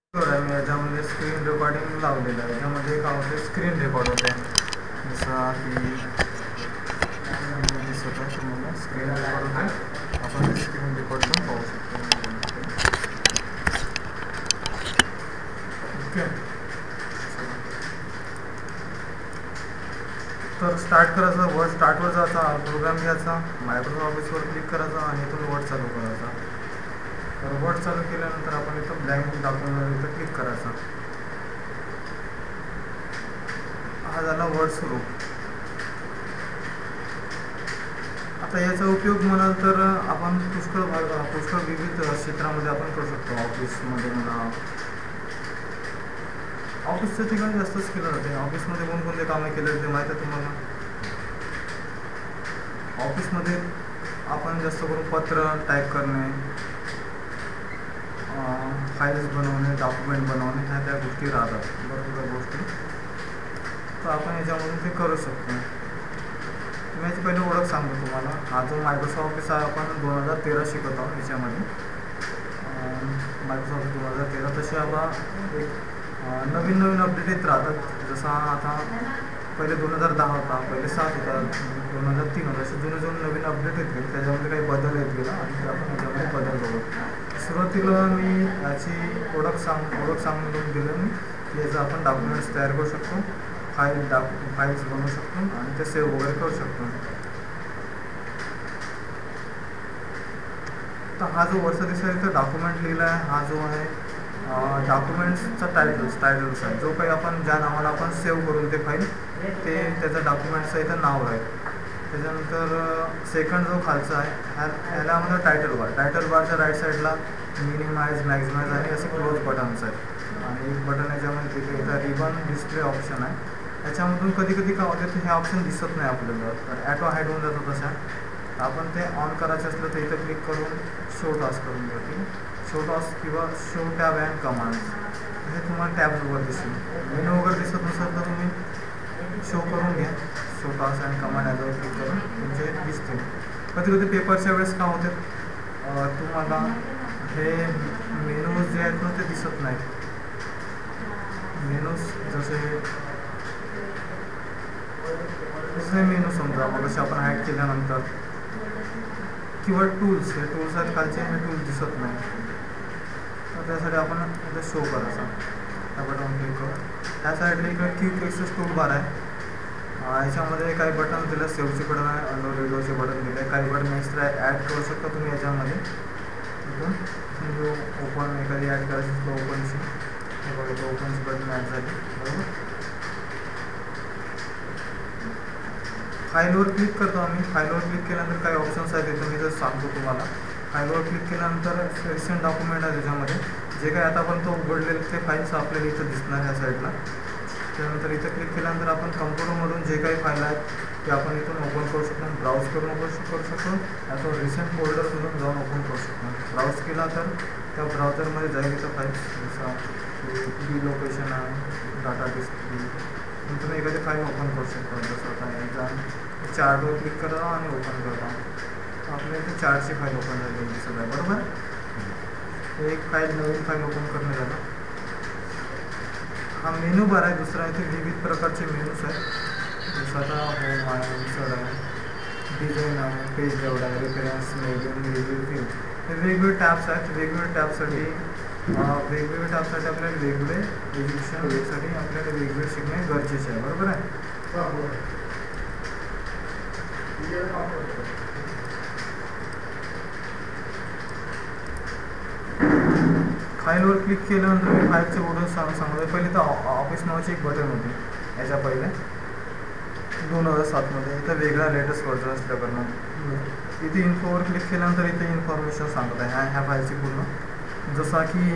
मी याच्यामध्ये screen recording लावलेलं आहे. याच्यामध्ये काय होते, स्क्रीन रेकॉर्ड होते. जसं की दिसत आहे तुम्हाला स्क्रीन रेकॉर्ड होते. आपण स्क्रीन रेकॉर्ड पण पाहू शकतो. ओके, तर स्टार्ट करायचं. वर्ड स्टार्टवर जायचा, प्रोग्राम घ्यायचा, मायक्रोसॉफ्ट ऑफिसवर क्लिक करायचा आणि इथून वर्ड चालू करायचा. तर वर्ड चालू केल्यानंतर आपण इथं ब्लँक डॉक्युमेंटवर इथं क्लिक करायचा. हा झाला वर्ड सुरू. आता याचा उपयोग म्हणाल तर आपण पुष्कळ विविध क्षेत्रामध्ये आपण करू शकतो. ऑफिसमध्ये म्हणा, ऑफिसच्या ठिकाणी जास्तच केलं जाते. ऑफिसमध्ये कोणकोणते कामे केले जाते माहीत आहे तुम्हाला? ऑफिसमध्ये आपण जास्त करून पत्र टाईप करणे, फाईल्स बनवणे, डॉक्युमेंट बनवणे, ह्या त्या गोष्टी राहतात, बरोबर गोष्टी. तर आपण याच्यामधून ते करू शकतो. मी याची पहिले ओळख सांगतो तुम्हाला. हा जो मायक्रोसॉफ्ट ऑफिस आहे आपण 2013 शिकत आहोत. याच्यामध्ये मायक्रोसॉफ्ट 2013. तसे आता एक नवीन अपडेट येत राहतात. जसा आता पहिले 2010 होता, पहिले 7 होता, 2003 होता. असे जुने नवीन अपडेट येत गेले. त्याच्यामध्ये काही बदल येत गेला आणि ते आपण याच्यामध्ये बदल बघू. सुरुवातीला मी याची ओळख सांगून दिलं मी की याचं आपण डॉक्युमेंट्स तयार करू शकतो, फाईल्स बनवू शकतो आणि ते सेव्ह वगैरे करू शकतो. तर हा जो वरचा दिसला इथं डॉक्युमेंट लिहिला आहे, हा जो आहे डॉक्युमेंट्सचा टायटल्स आहे. जो काही आपण ज्या नावाला आपण सेव्ह करून ते फाईल, ते त्याचं डॉक्युमेंटचं इथं नाव आहे. त्याच्यानंतर सेकंड जो खालचा आहे ह्याला आम्हाला टायटल बारच्या राईट साईडला मिनिमाइज, मॅक्झिमाइज आणि असे क्लोज बटन्स आहेत. आणि एक बटन याच्यामध्ये तिथे इथं रिबन डिस्प्ले ऑप्शन आहे. याच्यामधून कधी काय होते तर हे ऑप्शन दिसत नाही आपल्याला, तर ॲटो हाईड होऊन जातो. तशा आपण ते ऑन करायचं असलं तर इथं क्लिक करून शो टास्क करून घ्या. शो टास्क किंवा शो टॅब अँड कमांड्स हे तुम्हाला टॅब्सवर दिसेल. मेनू वगैरे दिसत नसेल तर तुम्ही शो करून घ्या. शो टास्क अँड कमांड याच्यावर क्लिक करून तुमचे दिसतील. कधी पेपरच्या वेळेस काय होते, तुम्हाला हे मेनूज जे आहेत ना ते दिसत नाहीत. मेनूज जसे मेनू समजा मग जसे आपण ॲड केल्यानंतर किंवा टूल्स, हे टूल्स आहेत खालचे, हे टूल्स दिसत नाही. तर त्यासाठी आपण इथे शो करायचा. त्या बटन क्लिक करून त्या साईडला इकडे क्विक एक्सेस टूल बार आहे. याच्यामध्ये काही बटन दिलं, सेव्हचे बटन आहे, अंडर रेडिओचे बटन दिले. काही बटन एक्स्ट्रा ॲड करू शकता तुम्ही याच्यामध्ये. ओपन एखादी ॲड करायची असतं ओपनची, हे बघा ओपनची बटन ॲड झाली, बरोबर. फाईलवर क्लिक करतो आम्ही. फाईलवर क्लिक केल्यानंतर काही ऑप्शन्स आहेत तिथं मी जर सांगतो तुम्हाला. फाईलवर क्लिक केल्यानंतर रिसेंट डॉक्युमेंट आहे. त्याच्यामध्ये जे काही आतापर्यंत उघडलेले ते फाईल्स आपल्याला इथं दिसणार ह्या साईडला. त्यानंतर इथं क्लिक केल्यानंतर आपण कम्प्युटरमधून जे काही फाईल आहेत ते आपण इथून ओपन करू शकतो. ब्राउज करून करू शकतो. आता रिसेंट फोल्डरमधून जाऊन ओपन करू शकतो. ब्राउज केला तर त्या ब्राउझरमध्ये जाईल इथं फाईल्स. जसं डी लोकेशन आहे, डाटा डिस्क, तुम्ही एखादी फाईल ओपन करू शकता. जसं आता एकदा चार्टवर क्लिक करा आणि ओपन करा. आपल्या इथे चार्टची फाईल ओपन झाली दिसत आहे, बरोबर. एक नवीन फाईल ओपन करणे झाला. हा मेनू बार आहे. दुसरा इथे विविध प्रकारचे मेनूज आहेत. जसं आता होम आहे, इन्सर्ट आहे, डिझाईन आहे, पेज लेआउट आहे, रेफरन्स, मेडियम, रिव्ह्यू, थीम, हे वेगवेगळे टॅब्स आहेत. वेगवेगळ्या टॅबसाठी आपल्याला वेगवेगळे एज्युकेशनसाठी आपल्याला वेगवेगळे शिकणे गरजेचे आहे, बरोबर आहे. फाईलवर क्लिक केल्यानंतर मी फाईलचे बटन सांगतो. पहिले तर ऑफिस नावाची एक बटन होती याच्या पहिले 2007मध्ये. इथं वेगळा लेटेस्ट वर्जन असल्याकडनं इथे इन्फोवर क्लिक केल्यानंतर इथे इन्फॉर्मेशन सांगत आहे ह्या फाईलची पूर्ण. जसा की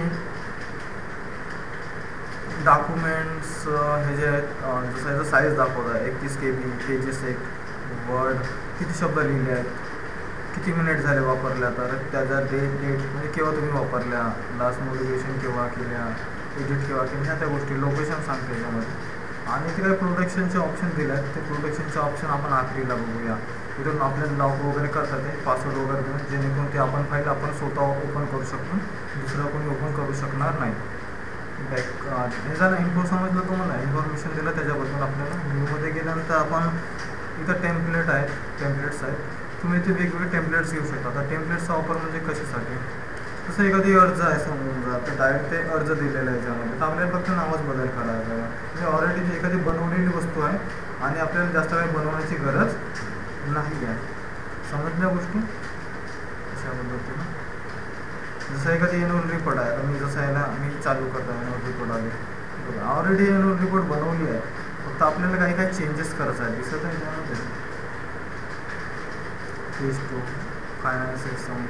डॉक्युमेंट्स हे जे आहेत, जसं याचा साईज दाखवत आहे 31 KB, पेजेस, एक वर्ड, किती शब्द लिहिले आहेत, किती मिनिट झाले वापरल्या, तर त्याचा डेट म्हणजे केव्हा तुम्ही वापरल्या, लास्ट नोटिफिकेशन केव्हा केल्या, एडिट केव्हा केल्या, ह्या त्या गोष्टी, लोकेशन सांगते याच्यामध्ये. आणि ते काही प्रोटेक्शनचे ऑप्शन दिले आहेत. ते प्रोटेक्शनचे ऑप्शन आपण आखरीला बघूया. इथून आपल्याला लॉक वगैरे करतात ते पासवर्ड वगैरे देऊन, जेणेकरून ते आपण फाईल आपण स्वतः ओपन करू शकतो, दुसरं कोणी ओपन करू शकणार नाही. बॅक हे झालं इन्फो समजलं तुम्हाला, इन्फॉर्मेशन दिलं त्याच्याबद्दल. आपल्याला न्यूमध्ये गेल्यानंतर आपण इथं टेम्पलेट आहेत, टेम्पलेट्स आहेत. तुम्ही इथे वेगवेगळे टेम्पलेट्स घेऊ शकता. आता टेम्पलेट्सचा वापर म्हणजे कशासाठी, तसं एखादी अर्ज आहे समजून जा, तर डायरेक्ट ते अर्ज दिलेलं आहे याच्यामध्ये, तर आपल्याला फक्त नावच बदल करायचा आहे. म्हणजे ऑलरेडी एखादी बनवलेली वस्तू आहे आणि आपल्याला जास्त काही बनवण्याची गरज नाही आहे. समजल्या गोष्टी अशा पद्धतीनं. जसं एखादी एन्युअल रिपोर्ट आहे, आता मी जसं आहे ना, मी चालू करतो एन्युअल रिपोर्ट आली, ऑलरेडी एन्युअल रिपोर्ट बनवली आहे, फक्त आपल्याला काही काही चेंजेस करायचं आहे. दिसत आहे त्यामध्ये फेज 2 फायनान्स एक्झाम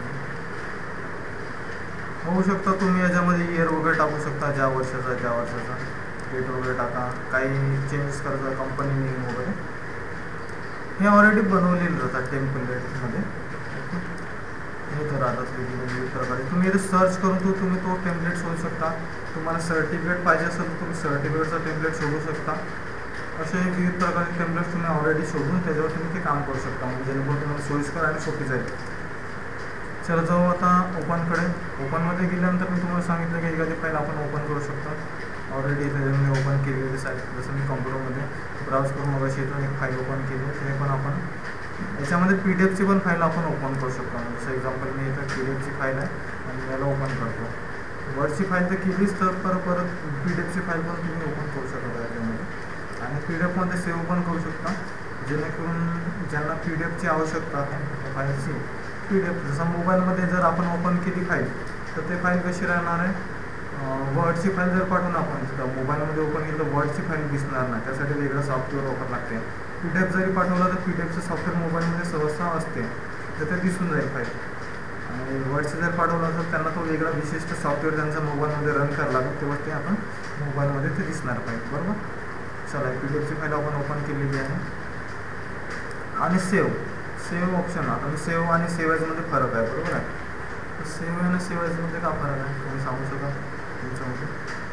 होऊ शकता. तुम्ही याच्यामध्ये इयर वगैरे टाकू शकता, ज्या वर्षाचा त्या वर्षाचा डेट वगैरे टाका, काही चेंजेस करायचा, कंपनी नेम वगैरे हे ऑलरेडी बनवलेलं राहतात टेम्पलेटमध्ये. हे तर राहतात वेगवेगळ्या प्रकारे. तुम्ही इथे सर्च करून तुम्ही तो टेम्पलेट शोधू शकता. तुम्हाला सर्टिफिकेट पाहिजे असेल तर तुम्ही सर्टिफिकेटचा टेम्पलेट शोधू शकता. असे विविध प्रकारचे टेम्पलेट्स तुम्ही ऑलरेडी शोधून त्याच्यावर तुम्ही ते काम करू शकता, म्हणजे जेणेकरून तुम्हाला सोयीस्कर आणि सोपी जाईल. चला जाऊ आता ओपनकडे. ओपनमध्ये गेल्यानंतर मी तुम्हाला सांगितलं की एखादी फाईल आपण ओपन करू शकतो. ऑलरेडी इथे मी ओपन केलेली साईट, जसं मी कॉम्प्युटरमध्ये ब्राउज करून मग इथून एक फाईल ओपन केली आहे. ते पण आपण याच्यामध्ये PDF पण फाईल आपण ओपन करू शकतो. जसं एक्झाम्पल मी इथं PDF फाईल आहे आणि याला ओपन करतो. वर्डची फाईल तर केलीच, तर परत PDF फाईल पण तुम्ही ओपन करू शकता याच्यामध्ये. आणि PDF सेव्ह पण करू शकता, जेणेकरून ज्यांना PDF आवश्यकता आहे फाईलची PDF, जसं मोबाईलमध्ये जर आपण ओपन केली फाईल तर ते फाईल कशी राहणार आहे, वर्डची फाईल जर पाठवून आपण मोबाईलमध्ये ओपन केली तर वर्डची फाईल दिसणार नाही, त्यासाठी वेगळं सॉफ्टवेअर वापर लागते. PDF जरी पाठवला तर PDFचं सॉफ्टवेअर मोबाईलमध्ये सहसा असते, तर ते दिसून जाईल फाईल. आणि वर्डचं जर पाठवलं तर त्यांना तो वेगळा विशिष्ट सॉफ्टवेअर त्यांचा मोबाईलमध्ये रन करायला लागेल, तेव्हा ते आपण मोबाईलमध्ये ते दिसणार पाहिजे. बरोबर. चला PDF फाईल आपण ओपन केलेली आहे. आणि सेव्ह ऑप्शन, आता मी सेव्ह आणि सेव्ह ॲजमध्ये फरक आहे. बरोबर आहे. तर सेव्ह आणि सेव्ह ॲजमध्ये का फरक आहे तुम्ही सांगू शकाल तुमच्यामध्ये.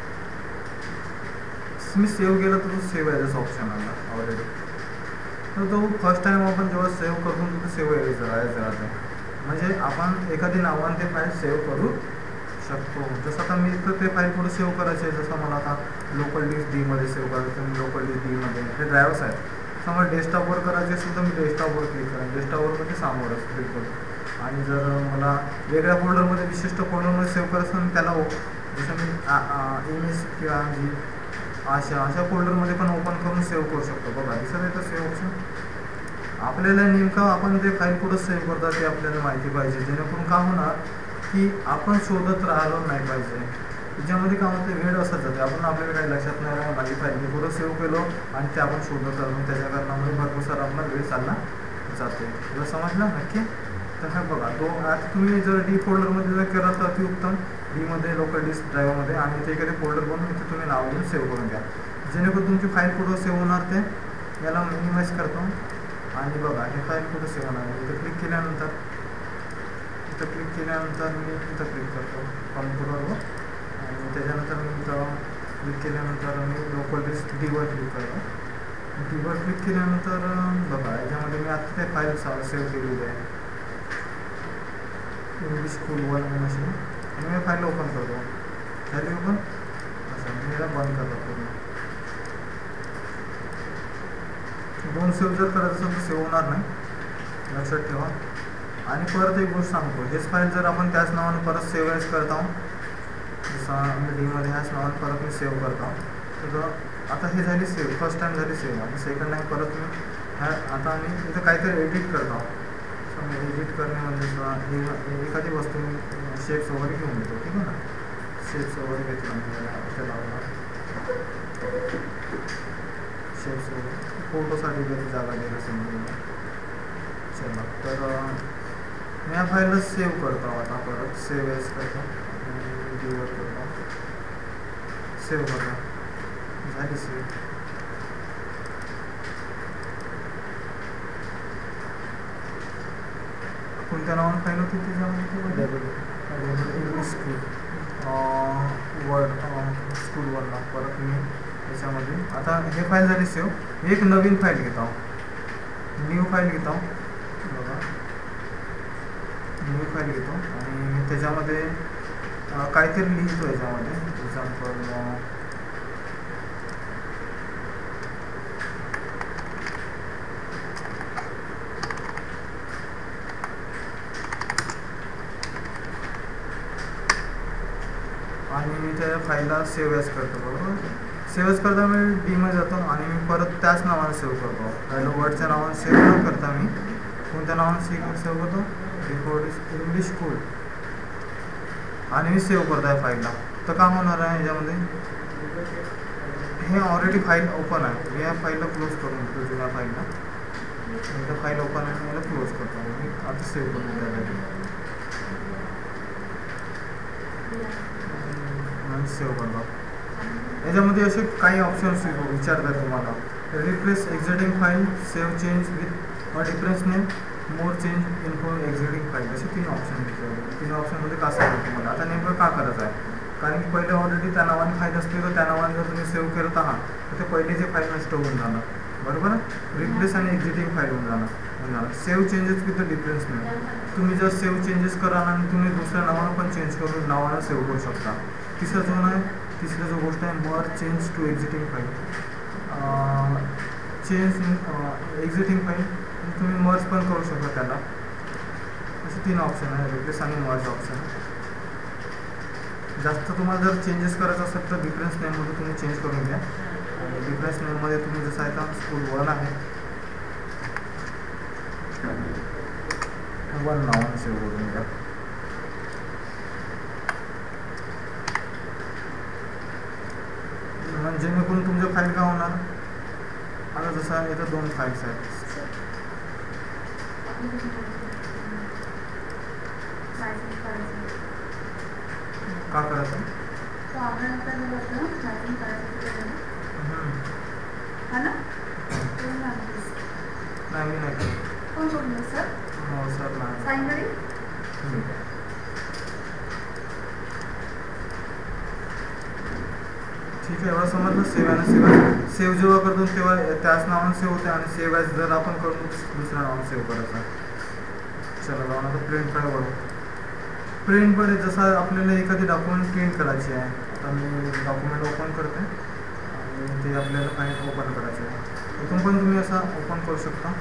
मी सेव्ह केलं तर तो सेव्ह ॲजचा ऑप्शन आला ऑलरेडी, तर तो फर्स्ट टाईम आपण जेव्हा सेव्ह करतो तर सेव्ह ॲज राहते. म्हणजे आपण एखादी नावाने ते फाईल सेव्ह करू शकतो. जसं आता मी तर ते फाईल पुढे सेव्ह करायचे आहे, जसं मला आता लोकल डिस्क डीमध्ये सेव्ह करायचं, मी लोकल डिस्क डीमध्ये हे ड्राईव्हस आहेत. समजा डेस्कटॉपवर करायचे असेल तर मी डेस्कटॉपवर क्लिक करेन, डेस्कटॉपवरमध्ये सामोरच क्लिक करू. आणि जर मला वेगळ्या फोल्डरमध्ये विशिष्ट फोल्डरमध्ये सेव्ह करायचं असेल त्याला जसं मी इमेज किंवा जी अशा फोल्डरमध्ये पण ओपन करून सेव्ह करू शकतो. बघा दिसत आहे तर सेव्ह ऑप्शन. आपल्याला नेमकं आपण ते फाईल कुठं सेव्ह करतात ते आपल्याला माहिती पाहिजे, जेणेकरून का होणार की आपण शोधत राहिलो नाही पाहिजे. त्याच्यामध्ये काय होतं, वेळ असंच जाते, आपण आपल्याला काही लक्षात नाही राहिलं, माझी फाईल मी पुढं सेव्ह केलो आणि ते आपण शोधत राहिलो, त्याच्या कारणामुळे भरपूर सारा आपला वेळ चालला जाते. तुला समजलं नक्की. तर हा बघा आता तुम्ही जर डी फोल्डरमध्ये जर केला तर अतिउत्तम. डीमध्ये लोकल डिस्क ड्राईव्हमध्ये आणि ते एखादे फोल्डर बनवून इथे तुम्ही नाव घेऊन सेव्ह करून घ्या, जेणेकरून तुमची फाईल कुठं सेव्ह होणार ते याला मिनिमाइज करतो. आणि बघा हे फाईल कुठं सेव्ह होणार, इथं क्लिक केल्यानंतर मी इथं क्लिक करतो कॉम्प्युटरवर आणि त्याच्यानंतर मी इथं क्लिक केल्यानंतर मी लोकल डिस्क डीवर क्लिक करतो. डीवर क्लिक केल्यानंतर बघा याच्यामध्ये मी आता ते फाईल सेव्ह केलेली आहे, इंग्लिश स्कूल 1 मशीन, आणि मी फाईल ओपन करतो. झाली ओपन. असं मी याला बंद करतो पूर्ण. दोन सेव्ह जर करायचं असेल तर सेव्ह होणार नाही, लक्षात ठेवा. आणि परत एक गोष्ट सांगतो, हेच फाईल जर आपण त्याच नावाने परत सेव्ह ॲज करतो, जसं मी डीमध्ये ह्याच नावाने परत मी सेव्ह करतो, तर आता हे झाली सेव्ह, फर्स्ट टाईम झाली सेव्ह. आणि सेकंड टाईम परत मी आता मी इथं काहीतरी एडिट करतो. एडिट करणे म्हणजे एखादी वस्तू मी शेप्स वगैरे घेऊन येतो, ठीक आहे ना. शेप्स वगैरे घेतला इथे लावला, शेप्स वगैरे फोटोसाठी जरी जागा द्यायला समजून. चला तर मी या फाईलला सेव्ह करतो. आता परत सेव्ह एज करतो, डीवर करतो, सेव्ह करतो. झाली सेव्ह. कोणत्या नावानं फाईल होती त्याच्यामध्ये, इंग्लिश स्कूल स्कूल 1ला. परत मी त्याच्यामध्ये आता हे फाईल झाली सेव्ह. मी एक नवीन फाईल घेतो, न्यू फाईल घेतो. बघा न्यू फाईल घेतो आणि त्याच्यामध्ये काहीतरी लिहितो याच्यामध्ये. एक्झाम्पल आणि मी त्या फाईलला सेव्ह ॲज करतो. बरोबर, सेव्ह ॲज करता मी डीमध्ये जातो आणि मी परत त्याच नावाने सेव्ह करतो. हेलो वर्डच्या नावाने सेव्ह न करता मी कोणत्या नावाने सेव्ह करतो, रेकॉर्ड इंग्लिश स्कूल, आणि मी सेव्ह करतो आहे फाईलला. तर काय होणार आहे ह्याच्यामध्ये, हे ऑलरेडी फाईल ओपन आहे. मी या फाईलला क्लोज करून देतो, जुन्या फाईलला एकदा फाईल ओपन आहे, याला क्लोज करतो. मी आता सेव्ह करतो त्यासाठी सेव्ह करतो. याच्यामध्ये असे काही ऑप्शन्स विचारतात तुम्हाला, replace existing file, save change with a difference name, more change into existing file, असे 3 ऑप्शन विचारतात. 3 ऑप्शनमध्ये का सांगतो तुम्हाला. आता नेमकं का करायचं आहे, कारण की पहिले ऑलरेडी त्या नावाने फाईल असते, तर त्या नावाने जर तुम्ही सेव्ह करत आहात तर ते पहिलेचे फाईल नष्ट होऊन जाणार. बरोबर, रिप्लेस आणि एक्झिटिंग फाईल होऊन जाणार. Save changes with difference name, तुम्ही जर सेव्ह चेंजेस कराल आणि तुम्ही दुसऱ्या नावानं पण चेंज करून नावानं सेव्ह करू शकता. तिसरा जो गोष्ट आहे, merge change to existing file, change in existing file तुम्ही मर्ज पण करू शकता त्याला. असे 3 ऑप्शन आहे, रिप्लेस आणि मर्ज ऑप्शन. जास्त तुम्हाला जर चेंजेस करायचं असेल तर डिफरन्स नेममध्ये तुम्ही चेंज करून घ्या. आणि डिफरन्स नेममध्ये तुम्ही जसं आहे का स्कूल 1 आहे, 1 नावाने सेव्ह करून घ्या. म्हणजे जेणेकरून तुमच्या फाईल का होणार, आता जसं आहे इथं 2 फाईल्स आहेत. का करायचं, नाही मी नाही करत. हो सर, नाही. ठीक आहे, एवढं समजलं. सेव्ह आणि सेव्ह जेव्हा करतो तेव्हा त्याच नावाने सेव्ह होते, आणि सेव्ह ॲज जर आपण करून दुसऱ्या नावाने सेव्ह करायचं. चला जाऊन आता प्रिंटकडे वळू. प्रिंटमध्ये जसं आपल्याला एखादी डॉक्युमेंट प्रिंट करायची आहे, आता मी डॉक्युमेंट ओपन करते आणि ते आपल्याला फाईल ओपन करायचे आहे. इथून पण तुम्ही असं ओपन करू शकता.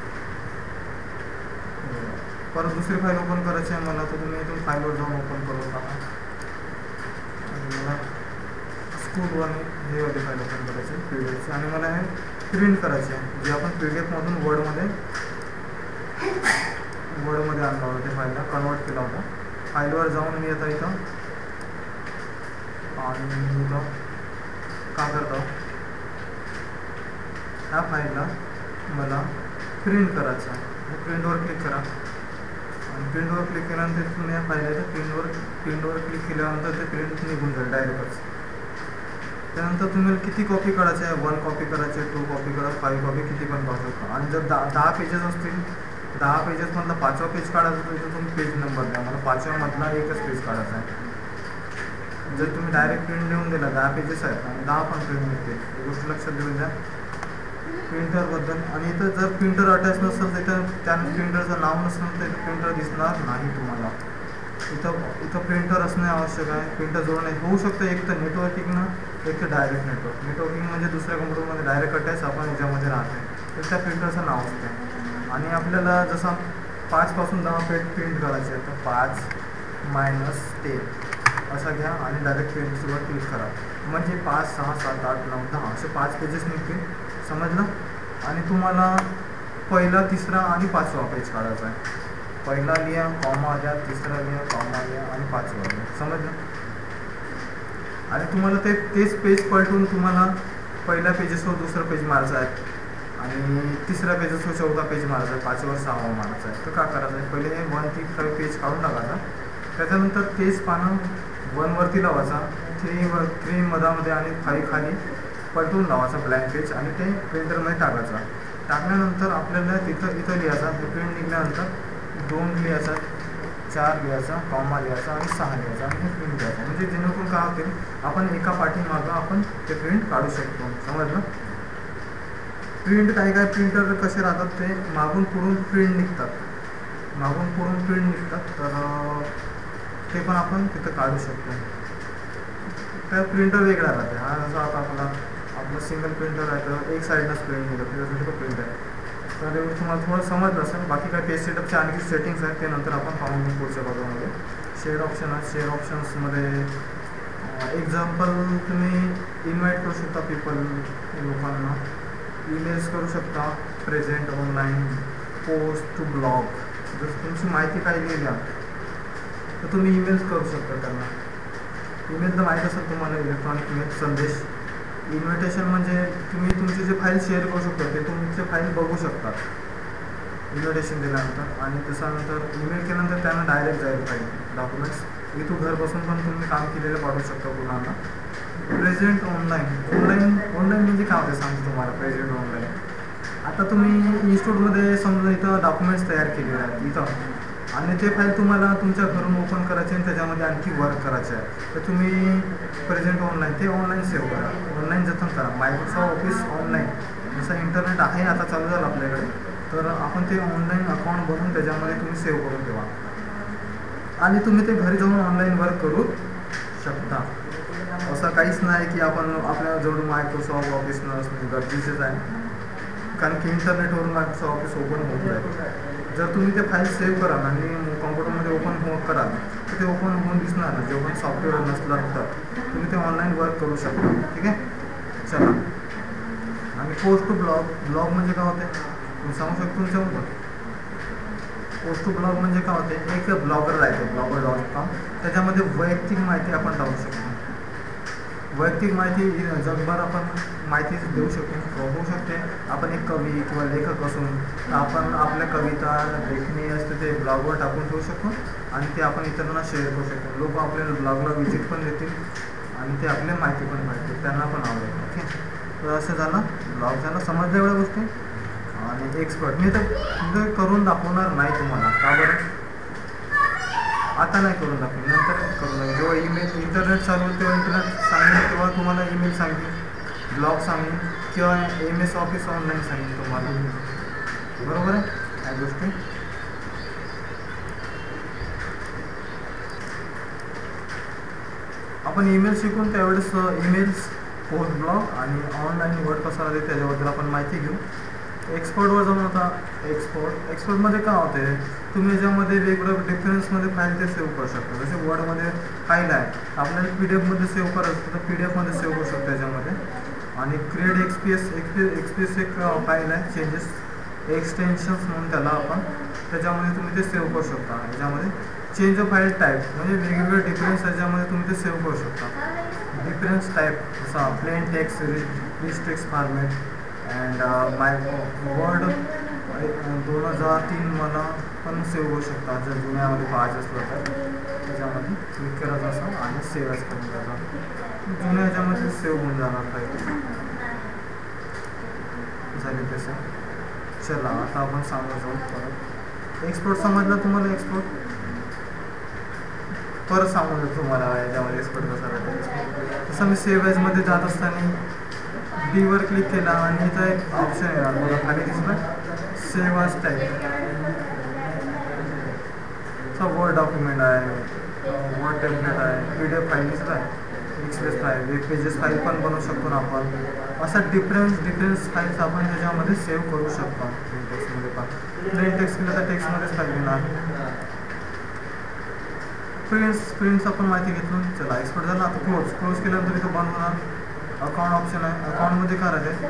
परत दुसरी फाईल ओपन करायची आहे मला, तर तुम्ही इथून फाईलवर जाऊन ओपन करू टाका. मला स्कूल 1 हे वाली फाईल ओपन करायची PDF, आणि मला हे प्रिंट करायचे आहे, जे आपण PDF मधून वर्डमध्ये आणलं होतं, ते फाईलला कन्वर्ट केला होता. फाईलवर जाऊन मी आता इथं आणि इथं का करतो, ह्या फाईलला मला प्रिंट करायचं आहे. प्रिंटवर क्लिक करा, आणि प्रिंटवर क्लिक केल्यानंतर तुम्ही या फाईल आहे प्रिंटवर क्लिक केल्यानंतर ते प्रिंट निघून जाईल डायरेक्टच. त्यानंतर तुम्हाला किती कॉपी करायची आहे, 1 कॉपी करायची आहे, 2 कॉपी करा, 5 कॉपी किती पण काढू शकता. आणि जर 10 पेजेस असतील, 10 पेजेसमधला 5वा पेज काढायचा तर इथं तुम्ही पेज नंबर द्या, मला 5व्यामधला एकच पेज काढायचा आहे. जर तुम्ही डायरेक्ट प्रिंट देऊन दिला, 10 पेजेस आहेत आणि 10 पण प्रिंट निघते, ही गोष्ट लक्षात देऊन द्या प्रिंटरबद्दल. आणि इथं जर प्रिंटर अटॅच नसेल तर त्या प्रिंटरचं नाव नसेल तर प्रिंटर दिसणार नाही तुम्हाला. इथं प्रिंटर असणे आवश्यक आहे. प्रिंटर जोडणे होऊ शकतं, एक तर नेटवर्किंगनं, एक तर डायरेक्ट नेटवर्किंग म्हणजे दुसऱ्या कम्प्युटरमध्ये डायरेक्ट अटॅच आपण याच्यामध्ये राहते, तर त्या प्रिंटरचं नाव असते. आणि आपल्याला जसं 5 पासून 10 प्रिंट करायचे आहे, तर 5 - 10 असं घ्या आणि डायरेक्ट प्रिंटवर क्लिक करा, म्हणजे 5, 6, 7, 8, 9, 10 असे 5 पेजेस निघतील. समजलं. आणि तुम्हाला पहिला, तिसरा आणि 5वा पेज काढायचा आहे. पहिला लिहा, कॉमा द्या, तिसरा लिहा, कॉमा द्या, आणि 5वा लिहा. समजलं. आणि तुम्हाला तेच पेज पलटून तुम्हाला पहिल्या पेजेसवर दुसरं पेज मारायचं आहे, आणि तिसऱ्या पेजेसवर 4था पेज मारायचा आहे, 5वर 6वा मारायचा आहे. तर का करायचं आहे, पहिले हे 1 ते 5 पेज काढून टाकायचा. त्याच्यानंतर तेच पानं 1 वरती लावायचा, 3 मधामध्ये आणि 5 खाली पलटून लावायचा ब्लँक पेज, आणि ते प्रिंटरमध्ये टाकायचा. टाकल्यानंतर आपल्याला इथं लिहायचा, हे प्रिंट निघल्यानंतर 2 लिहायचा, 4 लिहायचा, कॉमा लिहायचा, आणि 6 लिहायचा, आणि हे प्रिंट द्यायचं. म्हणजे जेणेकरून काय होते, आपण एका पाठीमागं आपण ते प्रिंट काढू शकतो. समजलं. प्रिंट काही प्रिंटर कसे राहतात, ते मागून पुढून प्रिंट निघतात, तर ते पण आपण तिथं काढू शकतो. त्या प्रिंटर वेगळा राहते. हा जसा आता आपलं सिंगल प्रिंटर आहे तर एक साईडनंच प्रिंट निघत त्याच्यासाठी तो प्रिंटर आहे. तर एवढं तुम्हाला थोडं समजलं असेल. बाकी काय पेज सेटअपचे आणखी सेटिंग्स आहेत ते नंतर आपण पाहून घेऊ पुढच्या भागामध्ये. शेअर ऑप्शन आहे. शेअर ऑप्शन्समध्ये एक्झाम्पल तुम्ही इन्व्हाइट करू शकता लोकांना, ईमेल्स करू शकता, present online, post to blog. जर तुमची माहिती काही लिहिल्या तर तुम्ही ईमेल्स करू शकता त्यांना. ईमेल तर माहीत असेल तुम्हाला, इलेक्ट्रॉनिक मेल संदेश. इन्व्हिटेशन म्हणजे तुम्ही तुमचे जे फाईल शेअर करू शकता ते तुमचे फाईल बघू शकता इन्व्हिटेशन दिल्यानंतर. आणि त्याच्यानंतर ईमेल केल्यानंतर त्यांना डायरेक्ट जाईल फाईल डॉक्युमेंट्स. इथून घर बसून पण तुम्ही काम केलेलं पाठवू शकता कुणाला. प्रेझेंट ऑनलाईन म्हणजे काय होते सांगतो तुम्हाला. प्रेझेंट ऑनलाईन आता तुम्ही इन्स्टिट्यूटमध्ये समजा इथं डॉक्युमेंट्स तयार केलेले आहेत इथं, आणि ते फाईल तुम्हाला तुमच्या घरून ओपन करायचे आणि त्याच्यामध्ये आणखी वर्क करायचे आहे. तर तुम्ही प्रेझेंट ऑनलाईन ते ऑनलाईन सेव्ह करा, ऑनलाईन जतन करा. मायक्रोसॉफ्ट ऑफिस ऑनलाईन जसं इंटरनेट आहे आता चालू झालं आपल्याकडे, तर आपण ते ऑनलाईन अकाउंट बनवून त्याच्यामध्ये तुम्ही सेव्ह करून ठेवा आणि तुम्ही ते घरी जाऊन ऑनलाईन वर्क करू शकता. असं काहीच नाही की आपण आपल्या जवळ मायक्रोसॉफ्ट ऑफिस नसणे गरजेचंच आहे, कारण की इंटरनेटवरून मायक्रोसॉफ्ट ऑफिस ओपन होत आहे. जर तुम्ही ते फाईल सेव्ह कराल आणि कॉम्प्युटरमध्ये ओपन कराल तर ते ओपन होऊन दिसणार ना. जेव्हा सॉफ्टवेअर नसल्यानंतर तुम्ही ते ऑनलाईन वर्क करू शकता. ठीक आहे, चला. आणि पोस्ट टू ब्लॉग म्हणजे काय होते तुम्ही सांगू शकतो तुमच्याबरोबर. पोस्ट टू ब्लॉग म्हणजे काय होते, एक ब्लॉगर राहते blogger.com, त्याच्यामध्ये वैयक्तिक माहिती आपण टाकू शकतो. वैयक्तिक माहिती जगभर आपण माहिती देऊ शकतो होऊ शकते. आपण एक कवी किंवा लेखक असून आपण आपल्या कविता लेखणी असते ते ब्लॉगवर टाकून ठेवू शकतो आणि ते आपण इतरांना शेअर करू शकतो. लोक आपल्याला ब्लॉगला विजिट पण देतील आणि ते आपल्या माहिती पण पाहिजे त्यांना पण आवडेल. ओके, तर असं झालं ब्लॉग झालं. समजलं एवढ्या गोष्टी. आणि एक्सपर्ट मी तर करून दाखवणार नाही तुम्हाला. का बरं? आता नाही करून दाखवेल, नंतर करून दाखवेल. जेव्हा इंटरनेट चालू होईल तेव्हा इंटरनेट सांगेल, तेव्हा तुम्हाला ईमेल सांगेल, ब्लॉग सांगेल किंवा MS ऑफिस ऑनलाईन सांगेल तुम्हाला. बरोबर आहे या गोष्टी. आपण ईमेल शिकून त्यावेळेस ईमेल्स, पोस्ट ब्लॉग आणि ऑनलाईन वर्क कसा राहते त्याच्याबद्दल आपण माहिती घेऊ. एक्सपोर्टवर जाऊन आता एक्सपोर्टमध्ये काय होते, तुम्ही याच्यामध्ये वेगवेगळ्या डिफरन्समध्ये फाईल ते सेव्ह करू शकता. जसे वर्डमध्ये फाईल आहे आपल्याला PDF सेव्ह करायचं तर PDF सेव्ह करू शकतो त्याच्यामध्ये. आणि क्रिएट एक्सपीएस एक फाईल आहे, चेंजेस एक्सटेन्शन्स म्हणून त्याला आपण, त्याच्यामध्ये तुम्ही ते सेव्ह करू शकता. याच्यामध्ये चेंज अ फाईल टाईप म्हणजे वेगवेगळे डिफरन्स त्याच्यामध्ये तुम्ही ते सेव्ह करू शकता. डिफरन्स टाईप जसं plain text, rich text format and my Word 2003 मला पण सेव्ह करू शकता. जर जुन्यामध्ये पाहायचं असलं तर त्याच्यामध्ये क्लिक करत असं आणि सेव्हच करून जातात. जुन्या ह्याच्यामध्ये सेव्ह होऊन जाणार पाहिजे झाले तसे. चला आता आपण सांगू जाऊ परत. एक्सपोर्ट समजलं तुम्हाला. एक्सपोर्ट परत सांगू देतो तुम्हाला याच्यामध्ये एक्सपोर्ट कसा राहतो. तसं मी सेव्ह ॲजमध्ये जात असताना Bवर क्लिक केला आणि इथं एक ऑप्शन येणार मला खाली दिसलं, save as type. Word document आहे, वर्ड टेम्पलेट आहे, PDF फाईल दिसत आहे, express file, web pages file पण बनवू शकतो ना आपण. असं डिफरन्स फाईल्स आपण त्याच्यामध्ये सेव्ह करू शकतो. प्लेन टेक्स्टमध्ये पण प्लेन टेक्स्ट केलं तर टेक्स्टमध्येच फाईल येणार. प्रिंट्स आपण माहिती घेतली. चला एक्सपोर्ट झाला. आता क्लोज केल्यानंतर इथं बंद होणार. अकाउंट ऑप्शन आहे. अकाउंटमध्ये काय राहते,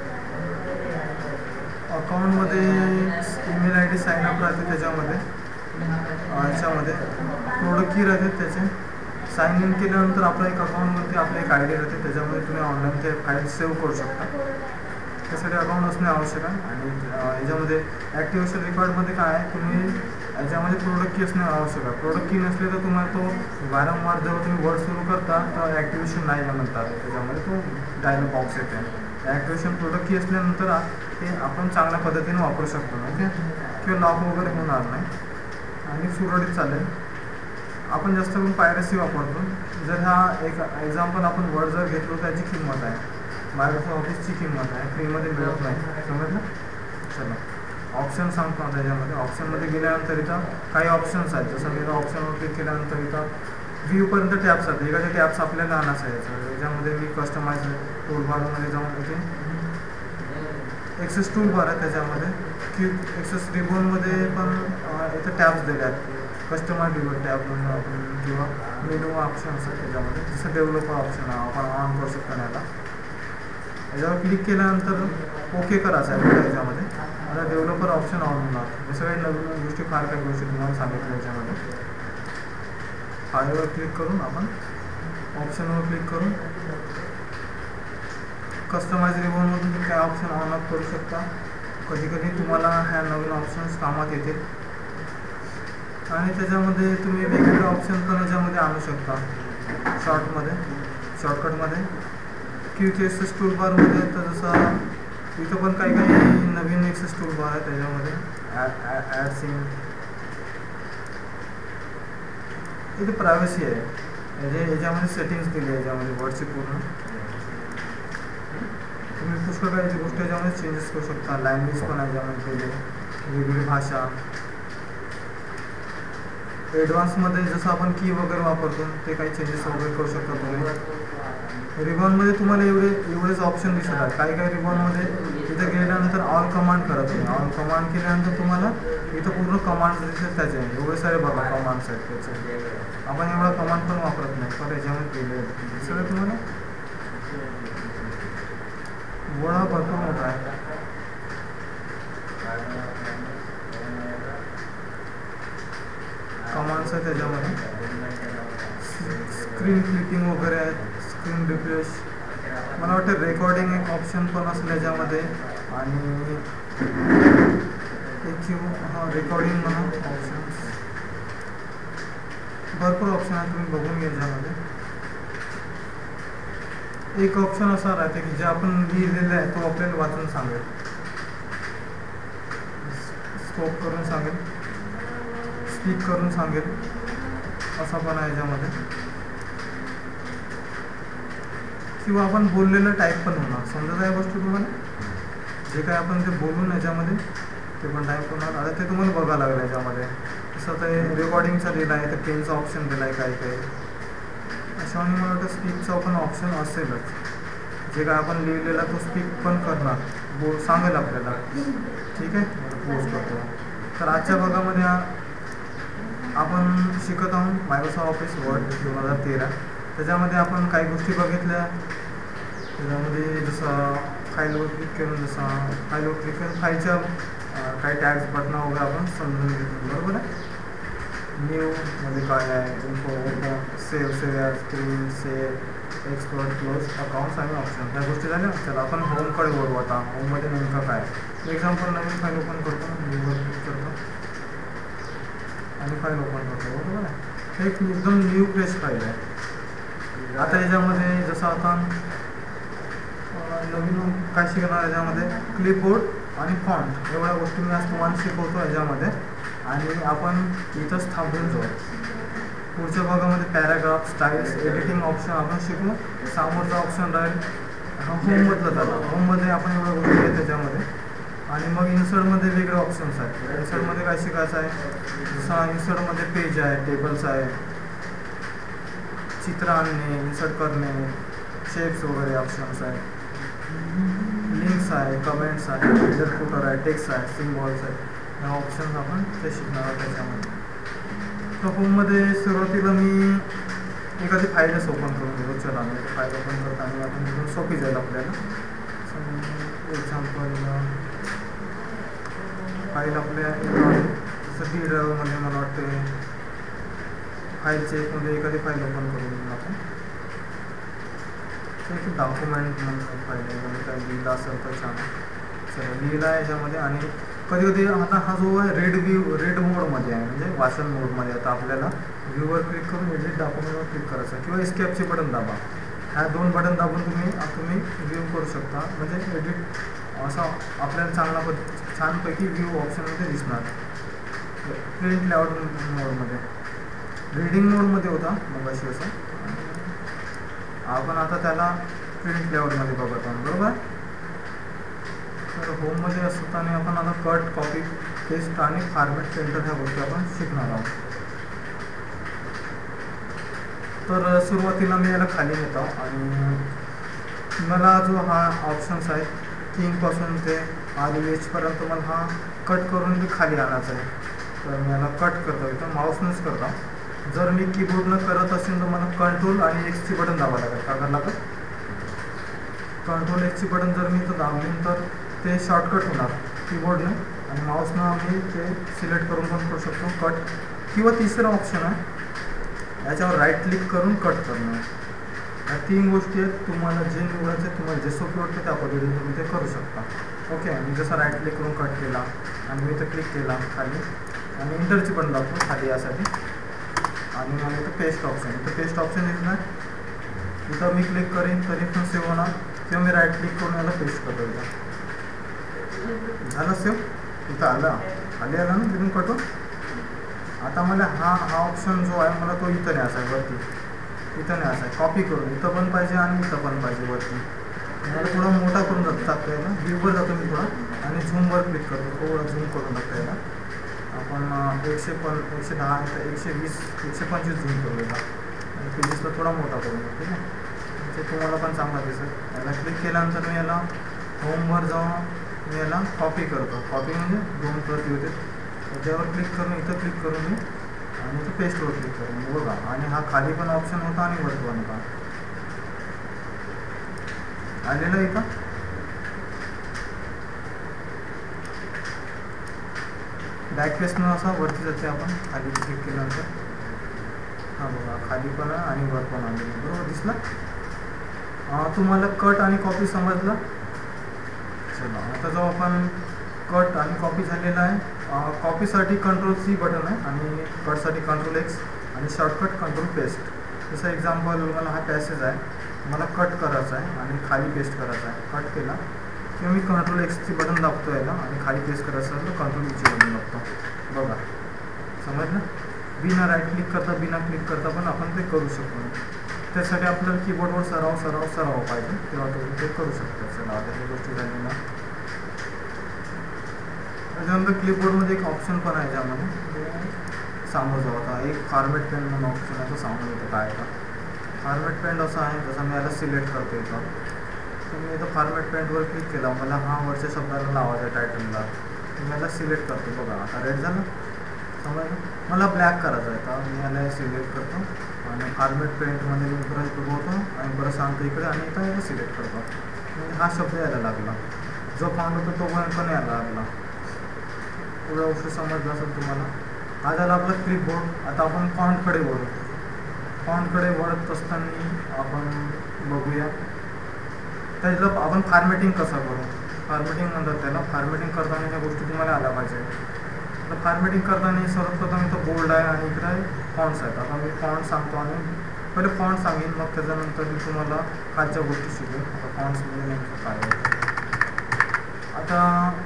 अकाउंटमध्ये ईमेल ID साईनअप राहते, त्याच्यामध्ये याच्यामध्ये प्रोडक्ट की राहते, त्याचे साइन इन केल्यानंतर आपलं एक अकाउंटमध्ये आपलं एक ID राहते, त्याच्यामध्ये तुम्ही ऑनलाईन ते फाईल सेव्ह करू शकता. त्यासाठी अकाउंट असणे आवश्यक आहे. आणि याच्यामध्ये ॲक्टिव्हेशन रिक्वायर्डमध्ये काय आहे, तुम्ही याच्यामध्ये प्रोडक्ट की असणे आवश्यक आहे. प्रोडक्ट की नसले तर तुम्हाला तो वारंवार जेव्हा तुम्ही वर्ड सुरू करता तर ॲक्टिव्हेशन नाही म्हणतात, त्याच्यामध्ये तो डायलॉग बॉक्स येते. ॲक्टिव्हेशन प्रोडक्ट की असल्यानंतर ते आपण चांगल्या पद्धतीने वापरू शकतो. ओके, किंवा लॉक वगैरे होणार नाही आणि सुरळीत चालेल. आपण जास्त करून पायरसी वापरतो. जर हा एक एक्झाम्पल आपण वर्ड जर घेतलो त्याची किंमत आहे, मायक्रोसॉफ्ट ऑफिसची किंमत आहे, फ्रीमध्ये मिळत नाही. समजलं. चला ऑप्शन सांगतो त्याच्यामध्ये. ऑप्शनमध्ये गेल्यानंतर इथं काही ऑप्शन्स आहेत. जसं मी ऑप्शनवर क्लिक केल्यानंतर इथं व्ह्यूपर्यंत टॅब्स आहेत. एखादे टॅब्स आपल्याला आणायचं आहे. याच्यामध्ये मी कस्टमाइज टूलबारमध्ये जाऊन इथे एक्सेस टूलबार आहे. त्याच्यामध्ये क्विक एक्सेस रिबॉनमध्ये पण इथे टॅब्स दिले आहेत. कस्टमाइज रिबॉन टॅब म्हणून आपण किंवा मेनू ऑप्शन असतात त्याच्यामध्ये. जसं डेव्हलपर ऑप्शन आपण ऑन करू शकतो. आता याच्यावर क्लिक केल्यानंतर ओके करायचं आहे त्याच्यामध्ये. आता डेव्हलपर ऑप्शन ऑन होणार. हे सगळे नवीन गोष्टी फार काही गोष्टी तुम्हाला सांगितल्या याच्यामध्ये. फाईलवर क्लिक करून आपण ऑप्शनवर क्लिक करून कस्टमाइज रिबॉनमधून तुम्ही काय ऑप्शन ऑन ऑफ करू शकता. कधी कधी तुम्हाला ह्या नवीन ऑप्शन्स कामात येतील आणि त्याच्यामध्ये तुम्ही वेगवेगळे ऑप्शन पण याच्यामध्ये आणू शकता. शॉर्टकटमध्ये क्विक एक्सेस टूलबारमध्ये तर जसं इथं पण काही नवीन एक्सेस टूलबार आहे. त्याच्यामध्ये ॲड सिंग इथे प्रायव्हसी आहे. याच्यामध्ये सेटिंग्स दिली आहे. याच्यामध्ये वर्डची पूर्ण तुम्ही पुष्कळ काही गोष्टी याच्यामध्ये चेंजेस करू शकता. लँग्वेज पण याच्यामध्ये दिली वेगवेगळी भाषा. ॲडव्हान्समध्ये जसं आपण की वगैरे वापरतो ते काही चेंजेस वगैरे करू शकता तुम्ही. रिबॉनमध्ये तुम्हाला एवढेच ऑप्शन दिसत आहेत. काही रिबॉनमध्ये इथे गेल्यानंतर ऑल कमांड करा तुम्ही. ऑल कमांड केल्यानंतर तुम्हाला इथं पूर्ण कमांड्स दिसतात. त्याचे एवढे सारे बघा कमांड्स आहेत त्याचे. आपण एवढा कमांड पण वापरत नाही पण याच्यामध्ये दिले सगळं तुम्हाला गोळा भरपूर मोठा आहे. कमांड्स आहे त्याच्यामध्ये. स्क्रीन फ्लिपिंग वगैरे आहेत. Screen refresh. मला वाटतं रेकॉर्डिंग एक ऑप्शन पण असेल याच्यामध्ये आणि रेकॉर्डिंग म्हणून ऑप्शन्स भरपूर ऑप्शन आहेत. तुम्ही बघून घ्या. याच्यामध्ये एक ऑप्शन असा राहते की जे आपण लिहिलेलं आहे तो आपल्याला वाचून सांगेल. स्कोप करून सांगेल. स्पीक करून सांगेल. असा पण आहे याच्यामध्ये. किंवा आपण बोललेलं टाईप पण होणार. समजा या गोष्टी तुम्हाला जे काय आपण ते बोलून याच्यामध्ये ते पण टाईप होणार. आता ते तुम्हाला बघायला लागेल याच्यामध्ये. तसं ते रेकॉर्डिंगचा दिला आहे. तर पेनचा ऑप्शन दिला आहे. काही अशा आणि मला वाटतं स्पीकचा पण ऑप्शन असेलच. जे काय आपण लिहिलेला तो स्पीक पण करणार. सांगेल आपल्याला. ठीक आहे. पोस्ट करतो. तर आजच्या भागामध्ये आपण शिकत आहोत मायक्रोसॉफ्ट ऑफिस वर्ड 2013. त्याच्यामध्ये आपण काही गोष्टी बघितल्या. त्याच्यामध्ये जसं फाईलवर क्लिक करून फाईलच्या काही टॅग्स बटणं वगैरे आपण समजून घेतो. बरोबर आहे. न्यूमध्ये काय आहे. Info save as screen save export close accounts आणि ऑप्शन ह्या गोष्टी झाल्या. चला आपण होमकडे वळू. आता होममध्ये नेमकं काय एक्झाम्पल नवीन फाईल ओपन करतो. न्यूवर क्लिक करतो आणि फाईल ओपन करतो. बरोबर आहे. हे एक एकदम न्यू फ्रेश फाईल आहे. आता याच्यामध्ये जसं आता नवीन काय शिकणार याच्यामध्ये क्लिपबोर्ड आणि फॉन्ट एवढ्या गोष्टी मी आज तुम्हाला शिकवतो याच्यामध्ये. आणि आपण इथंच थांबून जाऊ. पुढच्या भागामध्ये पॅराग्राफ स्टाईल्स एडिटिंग ऑप्शन आपण शिकू. समोरचा ऑप्शन राहील होममधलं झालं. होममध्ये आपण एवढ्या गोष्टी आहेत त्याच्यामध्ये. आणि मग इन्सर्टमध्ये वेगळे ऑप्शन्स आहेत. इन्सर्टमध्ये काय शिकायचं आहे. जसं इन्सर्टमध्ये पेज आहे. टेबल्स आहे. चित्र आणणे इन्सर्ट करणे. शेप्स वगैरे ऑप्शन्स आहेत. लिंक्स आहे. कमेंट्स आहे. हेडर फुटर आहे. टेक्स्ट आहे. सिम्बॉल्स आहे. ह्या ऑप्शन्स आपण ते शिकणार आहोत त्याच्यामध्ये. तर होममध्ये सुरुवातीला मी एखादी फाईलच ओपन करून घेतो. चला मी फाईल ओपन करतो आणि आपण तिथून सोपी जाईल आपल्याला. एक्झाम्पल फाईल आपल्या जसं डी ड्राईव्हमध्ये मला वाटते फाईलचे एकमध्ये एखादी फाईल ओपन करून घेऊ आपण. एक डॉक्युमेंट म्हणून फाईल आहे. म्हणजे काय लिहिलं असेल तर छान. चला लिहिलं आहे याच्यामध्ये. आणि कधी कधी आता हा जो आहे रेड मोडमध्ये आहे. म्हणजे वाचन मोडमध्ये. आता आपल्याला व्ह्यूवर क्लिक करून एडिट डॉक्युमेंटवर क्लिक करायचं किंवा एस्केपचे बटन दाबा. ह्या दोन बटन दाबून तुम्ही व्ह्यू करू शकता. म्हणजे एडिट असा आपल्याला छानपैकी व्ह्यू ऑप्शनमध्ये दिसणार. प्रिंट लेआउट मोडमध्ये रीडिंग मोडमध्ये होता मगाशी असं. आपण आता त्याला प्रिंट लेआउटमध्ये बघत आहोत. बरोबर. तर होममध्ये असताना आपण आता कट कॉपी पेस्ट आणि फॉर्मॅट सेंटर ह्या गोष्टी आपण शिकणार आहोत. तर सुरुवातीला मी याला खाली नेतो आणि मला जो हा ऑप्शन्स आहे किंगपासून ते REHपर्यंत मला हा कट करून मी खाली आणायचा आहे. तर मी याला कट करतो, इथं माऊसनेच करतो. जर मी कीबोर्डनं करत असेल तर मला कंट्रोल आणि एक्सची बटन दाबावं लागेल. काय करावं लागेल? कंट्रोल एक्सची बटन जर मी इथं दाबली तर ते शॉर्टकट होणार कीबोर्डने आणि माऊसनं आम्ही ते सिलेक्ट करून पण करू शकतो कट. किंवा तिसरा ऑप्शन आहे याच्यावर राईट क्लिक करून कट करणं. या 3 गोष्टी आहेत. तुम्हाला जे निवडायचं तुम्हाला जे सोपी वाटतं त्या पद्धतीने तुम्ही ते करू शकता. ओके, मी जसं राईट क्लिक करून कट केला आणि मी इथं क्लिक केला खाली आणि इंटरची पण दाबतो खाली यासाठी आणि मग इथं पेस्ट ऑप्शन, इथं पेस्ट ऑप्शन येणार. इथं मी क्लिक करीन तरी पण सेव्ह होणार किंवा मी राईट क्लिक करून याला पेस्ट करतो. इथं झालं सेव्ह, इथं आलं खाली आला ना तिथून कटून. आता मला हा ऑप्शन जो आहे मला तो इथं न्यायचा आहे वरती, इथं न्यायचा आहे कॉपी करून. इथं पण पाहिजे आणि इथं पण पाहिजे वरती. मला थोडा मोठा करून टाकतो याला, व्ह्यूवर जातो मी थोडा आणि झूमवर क्लिक करतो, थोडा झूम करून टाकतो याला. आपण 110 120 125 झूम करू याला आणि पेजेसला थोडा मोठा करून टाकतो. ठीक आहे, ते तुम्हाला पण चांगला दिसेल. याला क्लिक केल्यानंतर मी याला होमवर जाऊन मी याला कॉपी करतो. कॉपी म्हणजे 2 प्रती होते, त्याच्यावर क्लिक करून इथं क्लिक करून मी आणि इथं पेस्टवर क्लिक करून बघा. आणि हा खाली पण ऑप्शन होता आणि वर पण होता आलेला इथं. बॅकपेसनं असा वरती जाते आपण खाली क्लिक केल्यानंतर. हां बघा खाली पण आहे आणि वर पण आलेलं बरोबर दिसलं. तुम्हाला कट आणि कॉपी समजलं. चला आता जो आपण कट आणि कॉपी झालेला आहे. कॉपीसाठी कंट्रोल-C बटन आहे आणि कटसाठी कंट्रोल X आणि शॉर्टकट कंट्रोल पेस्ट. जसं एक्झाम्पल मला हा पॅसेज आहे, मला कट करायचा आहे आणि खाली पेस्ट करायचा आहे. कट केला किंवा मी कंट्रोल Xची बटन दाबतो याला आणि खाली पेस्ट करायचं असेल तर कंट्रोल Eची बटन दाबतो. बघा समजलं. बिना राईट क्लिक करता बिना क्लिक करता पण आपण ते करू शकतो. त्यासाठी आपल्याला कीबोर्डवर सराव पाहिजे, तेव्हा तुम्ही ते करू शकता. चला आता ही गोष्टी झाली ना. त्याच्यानंतर क्लिपबोर्डमध्ये एक ऑप्शन पण आहे ज्यामध्ये सांगू जाऊ. आता एक फॉर्मॅट पेन म्हणून ऑप्शन आहे, तो सांगून येतो काय का. फॉर्मॅट पेंट असं आहे, जसं मी याला सिलेक्ट करतो इथं. तर मी इथं फॉर्मॅट पेंटवर क्लिक केला, मला हा वरच्या शब्दाला लावायचा आहे टायटलला. मी याला सिलेक्ट करतो. बघा आता रेड झालं समजलं. मला ब्लॅक करायचं आहे तर मी याला सिलेक्ट करतो आणि फॉर्मॅट पेंटमध्ये मी परत बघवतो आणि परत सांगतो इकडे आणि इथं याला सिलेक्ट करतो. म्हणजे हा शब्द यायला लागला, जो फॉन्ट होतो तो पण यायला लागला. एवढा गोष्ट समजलं असेल तुम्हाला. हा झाला आपला क्लिपबोर्ड. आता आपण फॉन्टकडे वळू. फॉन्टकडे वळत असताना आपण बघूया त्याला आपण फॉर्मॅटिंग कसं करू. फॉर्मॅटिंग म्हणतात त्याला. फॉर्मॅटिंग करताना ह्या गोष्टी तुम्हाला आल्या पाहिजे. तर फॉर्मॅटिंग करताना सर्वप्रथम इथं बोल्ड आहे आणि इकडे फॉन्ट्स आहेत. आता मी फॉन्ट सांगतो आणि पहिले फॉन्ट सांगेन, मग त्याच्यानंतर मी तुम्हाला खालच्या गोष्टी शिकवेन. आता फॉन्ट्समध्ये नेमकं काय आहे. आता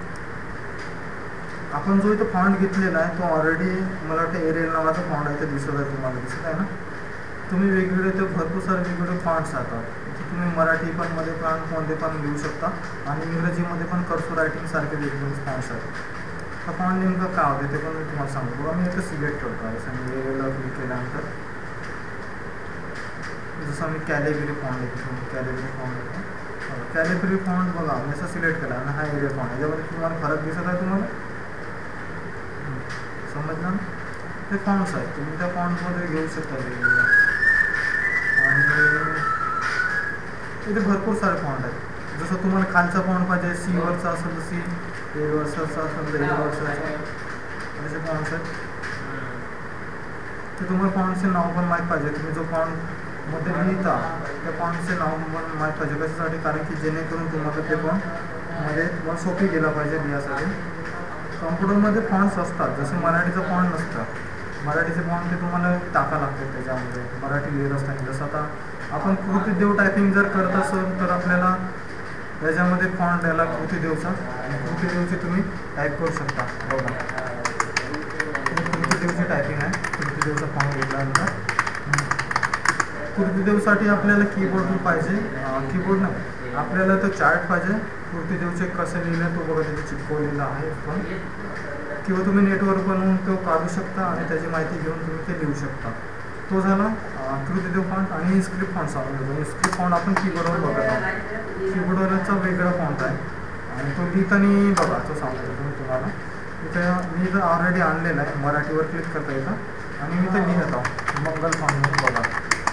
आपण जो इथं फॉन्ट घेतलेला आहे तो ऑलरेडी मला वाटतं एरियल नावाचा फॉन्ट आहे, ते दिसत आहे तुम्हाला, दिसत आहे ना. तुम्ही वेगवेगळे ते भरपूर सारे वेगवेगळे फॉन्ट्स राहतात. तुम्ही मराठी पण मध्ये फॉन्टमध्ये पण लिहू शकता आणि इंग्रजीमध्ये पण कर्सर रायटिंग सारखे वेगवेगळे फॉन्ट्स आहेत. तर फॉन्ट नेमकं काय होते ते पण मी तुम्हाला सांगतो. बघा मी इथं सिलेक्ट करतो आहे. जसं मी एरियलला क्लिक केल्यानंतर जसं मी कॅलिग्राफी फॉन्ट घेतो, कॅलिग्राफी फॉन्ट घेतो. कॅलिग्राफी फॉन्ट बघा मी असं सिलेक्ट केला आणि हा एरियल फॉन्ट. याच्यामध्ये तुम्हाला फरक दिसत आहे तुम्हाला समजलं ना. ते फॉन्ट्स आहेत, तुम्ही त्या फॉन्टमध्ये घेऊ शकता वेगवेगळ्या. आणि इथे भरपूर सारे फॉन्ट आहेत. जसं तुम्हाला खालचा फॉन्ट पाहिजे C वरचा असेल तर C, A वरचा असेल तर A वरचा, असे फॉन्ट्स आहेत. ते तुम्हाला फॉन्टचे नाव पण माहीत पाहिजे. तुम्ही जो फॉन्टमध्ये लिहिता त्या फॉन्टचे नाव पण माहीत पाहिजे. कशासाठी? कारण की जेणेकरून तुम्हाला ते पण मध्ये तुम्हाला सोपी गेला पाहिजे लिहायसाठी. कॉम्प्युटरमध्ये फॉन्ट्स असतात, जसं मराठीचं फॉन्ट नसतं. मराठीचे फॉन्ट ते तुम्हाला टाका लागतात त्याच्यामध्ये मराठी लिहित असताना. जसं आता आपण कृतीदेव टायपिंग जर करत असेल तर आपल्याला त्याच्यामध्ये फॉन्ट याला कृतीदेवचा, कृतीदेवची तुम्ही टाईप करू शकता. बघा कृतीदेवची टायपिंग आहे. कृतीदेवचा फॉन्ट घेतल्यानंतर कृतीदेवसाठी आपल्याला कीबोर्ड पाहिजे. कीबोर्ड नाही, आपल्याला तो चार्ट पाहिजे. कृतीदेवचे कसे लिहिले तो बघा तिथे चिपकवलेला आहे पण, किंवा तुम्ही नेटवर बनवून तो काढू शकता आणि त्याची माहिती घेऊन तुम्ही ते लिहू शकता. तो झाला कृतीदेव फॉन्ट. आणि इन्स्क्रिप्ट फॉन्ट सांगून देतो. इन्स्क्रिप्ट फॉन्ट आपण कीबोर्डवर बघत आहोत. कीबोर्डवरचा वेगळा फॉन्ट आहे आणि तो लिहिताना बघा तो सांगतो मी तुम्हाला. इथं मी इथं ऑलरेडी आणलेला आहे. मराठीवर क्लिक करता येतं आणि मी इथं लिहित आहो मंगल फॉन्ट बघा.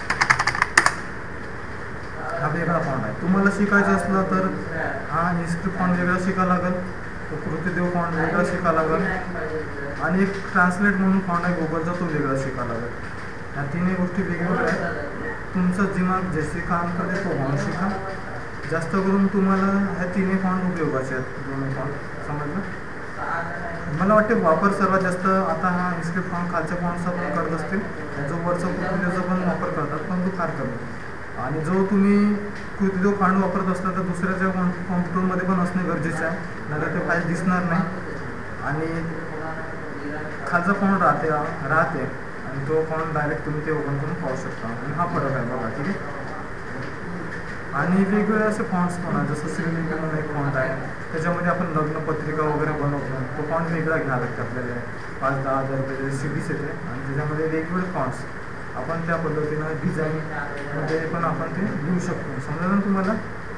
हा वेगळा फॉन्ट आहे. तुम्हाला शिकायचं असलं तर हा इन्स्क्रिप्ट फॉन्ट वेगळा शिकायला लागेल, तो कृतीदेव फॉन्ट वेगळा शिकायला लागेल आणि एक ट्रान्सलेट म्हणून फॉन्ट आहे गुगलचा, तो वेगळा शिकायला लागेल. या तिन्ही गोष्टी वेगवेगळ्या आहेत. तुमचं दिमाग जसे काम करते तो फॉन्ट शिका. जास्त करून तुम्हाला ह्या तिन्ही फॉन्ट उपयोगाचे आहेत, दोन्ही फॉन्ट. समजलं? मला वाटते वापर सर्वात जास्त आता हा इन्स्क्रिप्ट फॉन्ट खालच्या फॉन्टचा पण करत असतील, जो वरचा कृतीदेवचा पण वापर करतात, पण तो फार कमी. आणि जो तुम्ही कृतीदेव फॉन्ट वापरत असला तर दुसऱ्याच्या कॉम्प्युटरमध्ये पण असणे गरजेचे आहे, नाहीतर ते फाईल दिसणार नाही. आणि खालचा फॉन्ट राहते आणि तो फॉन्ट डायरेक्ट तुम्ही ते ओपन करून पाहू शकता. आणि हा फरक आहे बघा, ठीक आहे. आणि वेगवेगळे असे फॉन्ट्स पण आहेत, जसं श्रीलिपी म्हणून एक फॉन्ट आहे, त्याच्यामध्ये आपण लग्नपत्रिका वगैरे बनवतो. तो फॉन्ट वेगळा घ्यावा लागतो आपल्याला. 5-10 हजार रुपये सीडीज येते आणि त्याच्यामध्ये वेगवेगळे फॉन्ट्स आपण त्या पद्धतीनं डिझाईनमध्ये पण आपण ते लिहू शकतो. समजलं ना तुम्हाला?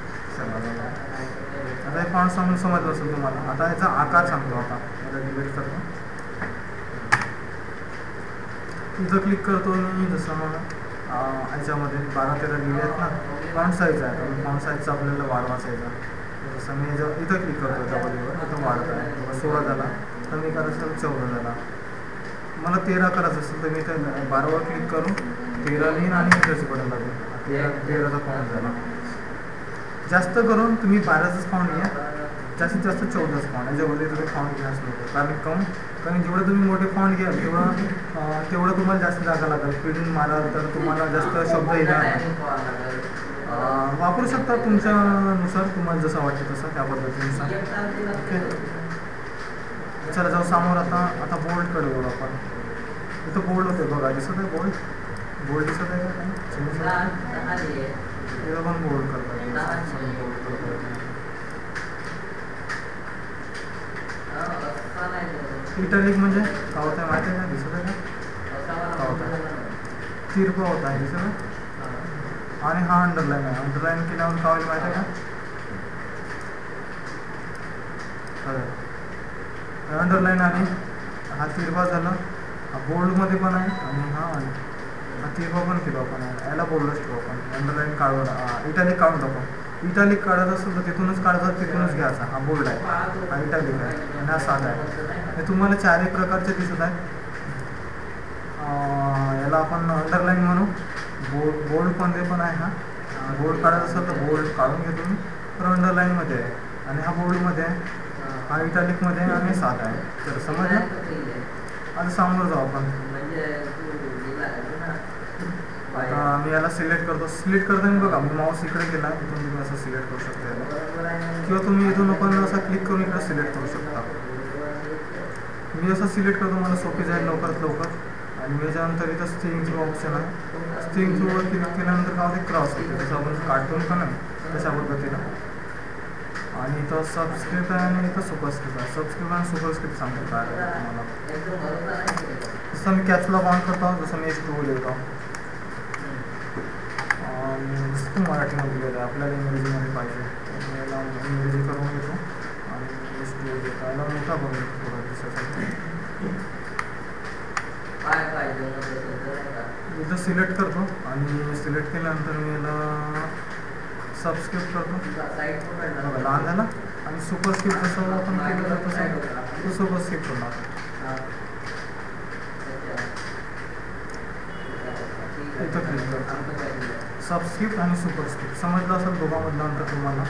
आता हे फॉन्ट सांगून समजलं असेल तुम्हाला. आता ह्याचा आकार सांगतो. आता याला डिलीट करतो. इथं क्लिक करतो मी. जसं ह्याच्यामध्ये 12-13 लिहिले आहेत ना, फॉन्ट साईज आहे. तर फॉन्ट साईजचा आपल्याला वाढवायचा. जसं मी इथं क्लिक करतो त्याबद्दल, इथं वाढत आहे. 16 झाला, कमी करायचं असेल 14 झाला. मला 13 करायचं असेल तर मी इथं 12वर क्लिक करून 13 लिहीन आणि इंटरची बटन लागेल. 13चा फॉन्ट झाला. जास्त करून तुम्ही 12चाच फॉन्ट घ्या, जास्तीत जास्त 14च फॉन्ट. याच्यामध्ये तुम्ही फॉन्ट घ्याच नको. कारण जेवढं तुम्ही मोठे फॉन्ट घ्याल तेवढं तुम्हाला जास्त जागा लागेल. फिडिंग माराल तर तुम्हाला जास्त शब्द येणार नाही. वापरू शकता तुमच्यानुसार, तुम्हाला जसं वाटतं तसं त्या पद्धतीनुसार. ओके, चला जाऊ समोर. आता बोल्डकडे बोलू आपण. इथं बोल्ड होते बघा, दिसत आहे बोल्ड दिसत आहे का? इथं पण बोल्ड करतात. इटॅलिक म्हणजे काय होतं माहिती आहे का? दिसत आहे का? काय होतं? तिरपा होता आहे, दिसत आहे. आणि हा अंडरलाईन आहे. अंडरलाईन केल्यावर काय होईल माहिती आहे का? अंडरलाईन आली, हा तिरपा झाला. हा बोल्डमध्ये पण आहे आणि हा तिरपा पण केलो आपण. याला बोल्डच ठेवू आपण. अंडरलाईन काढून इटॅलिक काढून टाकू. इटॅलिक काढायचं असेल तर तिथूनच काढायचं, तिथूनच घ्यायचा. हा बोल्ड आहे, हा इटॅलिक आहे आणि हा साधा आहे. हे तुम्हाला 4 प्रकारचे दिसत आहेत. याला आपण अंडरलाईन म्हणू. बोल्डमध्ये पण आहे. हा बोल्ड काढायचं असेल तर बोल्ड काढून घेतो मी, तर अंडरलाईनमध्ये आहे. आणि हा बोल्डमध्ये आहे, हा इटॅलिकमध्ये आहे आणि साधा आहे. तर समजलं? आता समोर जाऊ आपण. आता मी याला सिलेक्ट करतो. सिलेक्ट करताना बघा मी माऊस इकडे गेला, इथून तुम्ही असं सिलेक्ट करू शकता याला, किंवा तुम्ही इथून पण असं क्लिक करून इकडे सिलेक्ट करू शकता. मी असं सिलेक्ट करतो, मला सोपी जाईल लवकरात लवकर. आणि याच्यानंतर इथं स्ट्रिंगचं ऑप्शन आहे. स्ट्रिंगवर क्लिक केल्यानंतर काय होते, क्रॉस होते. जसं आपण कार्टून का नाही तशा पद्धतीनं. आणि इथं सबस्क्रिप्ट आहे आणि इथं सुपरस्क्रिप्ट आहे. सबस्क्रिप्ट आणि सुपरस्क्रिप्ट सांगतो काय तुम्हाला. जसं मी कॅप्सलॉक ऑन करतो, जसं मी S2 लिहितो. जसं मराठीमध्ये लिहिलं आहे, आपल्याला इंग्रजीमध्ये पाहिजे, याला इंग्रजी करून घेतो आणि S2 लिहितो. याला मोठा करून घेतो थोडा दिवसासाठी. इथं सिलेक्ट करतो आणि सिलेक्ट केल्यानंतर मी याला सबस्क्रिप्ट करतो. लहान झाला. आणि सुपरस्क्रिप्ट जसं आपण केलं तर तसं तो सुपरस्क्रिप्ट होणार. इथं क्लिक करतो. सबस्क्रिप्ट आणि सुपरस्क्रिप्ट समजलं असेल दोघांमधलं अंतर तुम्हाला.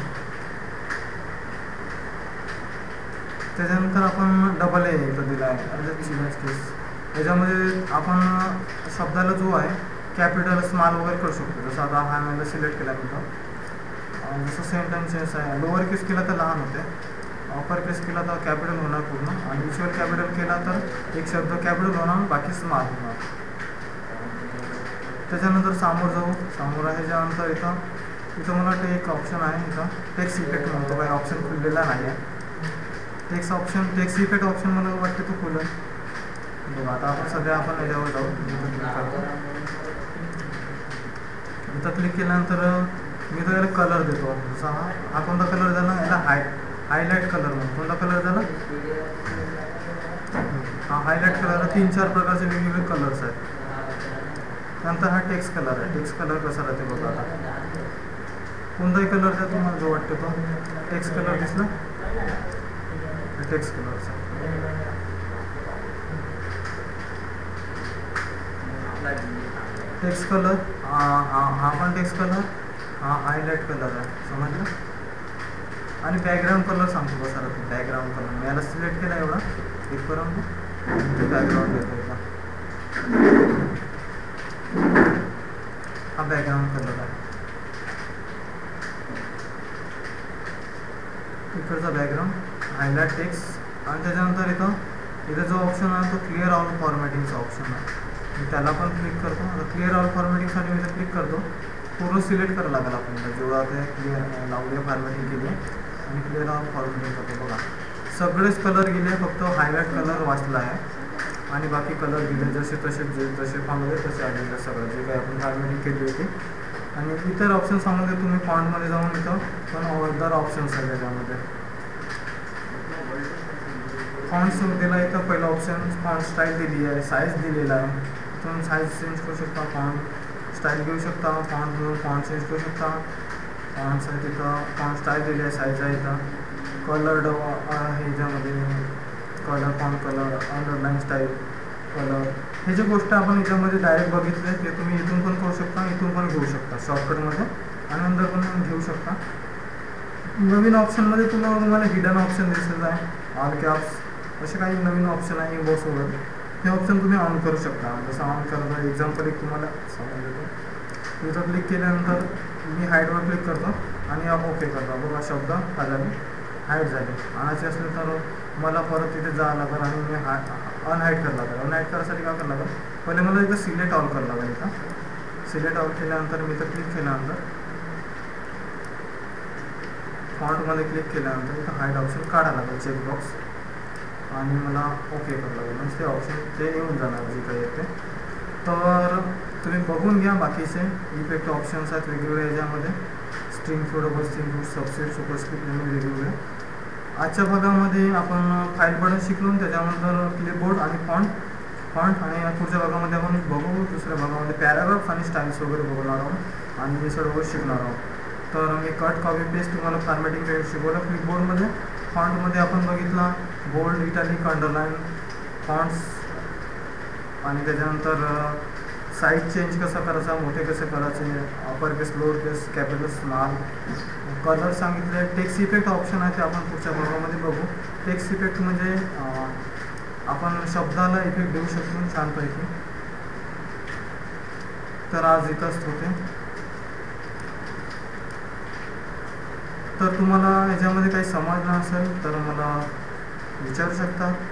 त्याच्यानंतर आपण डबल ए इथं दिला आहे, चिल्ड्रन्स केस. याच्यामध्ये आपण शब्दाला जो आहे कॅपिटल स्मॉल वगैरे करू शकतो. जसं आता हा मला सिलेक्ट केला तिथं. जसं सेंटेन्सेस आहे, लोअर केस केला तर लहान होते, अपर केस केला तर कॅपिटल होणार पूर्ण, आणि विज्युअल कॅपिटल केला तर एक शब्द कॅपिटल होणार, बाकी स्मॉल होणार. त्याच्यानंतर समोर जाऊ. समोर आहे त्याच्यानंतर इथं मला एक ऑप्शन आहे, इथं टेक्स्ट इफेक्ट म्हणतो. काही ऑप्शन खुललेला नाही आहे. टेक्स्ट इफेक्ट ऑप्शन मला वाटते तो खुलेल बघा. आता आपण सध्या याच्यावर जाऊ. इथं क्लिक केल्यानंतर मी तर याला कलर देतो. जसा हा कोणता कलर झाला, याला हायलाईट कलर म्हणून. कोणता कलर झाला, हा हायलाईट कलर. 3-4 प्रकारचे वेगवेगळे कलर्स आहेत. नंतर हा टेक्स्ट कलर आहे. टेक्स्ट कलर कसा राहते बघा. आता कोणताही कलर द्या तुम्हाला जो वाटतो तो. टेक्स्ट कलर दिसला, टेक्स्ट कलरचा. टेक्स्ट कलर हा पण टेक्स्ट कलर, हा हायलाईट कलर आहे. समजलं. आणि बॅकग्राऊंड कलर सांगतो कसा राहतो. बॅकग्राऊंड कलर मी याला सिलेक्ट केला एवढा इथपर्यंत. बॅकग्राऊंड देतो याचा. हा बॅकग्राऊंड कलर आहे. इकडचा बॅकग्राऊंड, हायलाइट टेक्स्ट. आणि त्याच्यानंतर इथं जो ऑप्शन आहे तो क्लिअर ऑल फॉर्मॅटिंगचा ऑप्शन आहे. मी त्याला पण क्लिक करतो. आता क्लिअर ऑल फॉर्मॅटिंगसाठी मी क्लिक करतो. पूर्ण सिलेक्ट करावं लागेल आपल्याला जेवढा ते क्लिअर लावले फॉर्मॅटिंग केली आहे. आणि क्लिअर ऑल फॉर्मॅटिंग करतो. बघा सगळेच कलर गेले, फक्त हायलाइट कलर वाचला आहे. आणि बाकी कलर गेले जसे जसे फॉर्म होते तसे आलेले सगळं जे काही आपण फॉर्मॅटिंग केली होती. आणि इतर ऑप्शन सांगून तुम्ही फॉन्टमध्ये जाऊन इथं पण अदर ऑप्शन्स आहे त्याच्यामध्ये. फॉन्ट्स दिला इथं पहिला ऑप्शन फॉन्ट स्टाईल दिली आहे, साईज दिलेला आहे. तुम्ही साईज चेंज करू शकता, फॉन्ट स्टाईल घेऊ शकता, फॉन्ट घेऊन फॉन्ट चेंज करू शकता. फॉन्ट्स आहे तिथं, फॉन्ट स्टाईल दिली आहे, साईज आहे इथं. कलर्ड आहे ह्याच्यामध्ये, colour font colour, underline style colour. हे जे गोष्ट आपण याच्यामध्ये डायरेक्ट बघितले ते तुम्ही इथून पण करू शकता, इथून पण घेऊ शकता शॉर्टकटमध्ये. आणि नंतर पण घेऊ शकता. नवीन ऑप्शनमध्ये तुम्हाला हिडन ऑप्शन दिसत आहे, ऑल कॅप्स असे काही नवीन ऑप्शन आहे इम्बॉस वगैरे. हे ऑप्शन तुम्ही ऑन करू शकता. जसं ऑन करता एक्झाम्पल एक तुम्हाला सांगून देतो. इथं क्लिक केल्यानंतर मी हाईटवर क्लिक करतो आणि ओके करतो. बघा शब्द खाली हाईट झाली. आणायचे असले तर मला परत तिथे जावं लागेल आणि मी अनहाईट करावं लागेल. अनहाईट करायसाठी काय करावं लागेल, पहिले मला इथं सिलेक्ट ऑल करावं लागेल. इथं सिलेक्ट ऑल केल्यानंतर मी इथं क्लिक केल्यानंतर फॉन्टमध्ये क्लिक केल्यानंतर इथं हाईट ऑप्शन काढायला लागेल चेकबॉक्स. आणि मला ओके करावं लागेल. म्हणजे ते ऑप्शन ते येऊन जाणार जे काही येते. तर तुम्ही बघून घ्या बाकीचे इफेक्ट ऑप्शन्स आहेत वेगवेगळे याच्यामध्ये. Strikethrough, double strikethrough, subscript, superscript म्हणून वेगवेगळे. आजच्या भागामध्ये आपण फाईल बटन शिकलो. त्याच्यानंतर क्लिपबोर्ड आणि फॉन्ट आणि पुढच्या भागामध्ये आपण बघू. दुसऱ्या भागामध्ये पॅराग्राफ आणि स्टाईल्स वगैरे बघणार आहोत आणि हे सर्व शिकणार आहोत. तर मी कट कॉपी पेस्ट तुम्हाला फॉर्मॅटिंग शिकवलं. क्लिपबोर्डमध्ये फॉन्टमध्ये आपण बघितला बोल्ड, इटॅलिक, अंडरलाईन फॉन्ट्स. आणि त्याच्यानंतर साईज चेंज कसा करायचा, मोठे कसे करायचे, upper case, lower case, capital, small. Colour सांगितले. टेक्स्ट इफेक्ट ऑप्शन आहे ते आपण पुढच्या भागामध्ये बघू. टेक्स्ट इफेक्ट म्हणजे आपण शब्दाला इफेक्ट देऊ शकतो छानपैकी. तर आज इथंच होते. तर तुम्हाला याच्यामध्ये काही समजलं असेल तर मला विचारू शकता.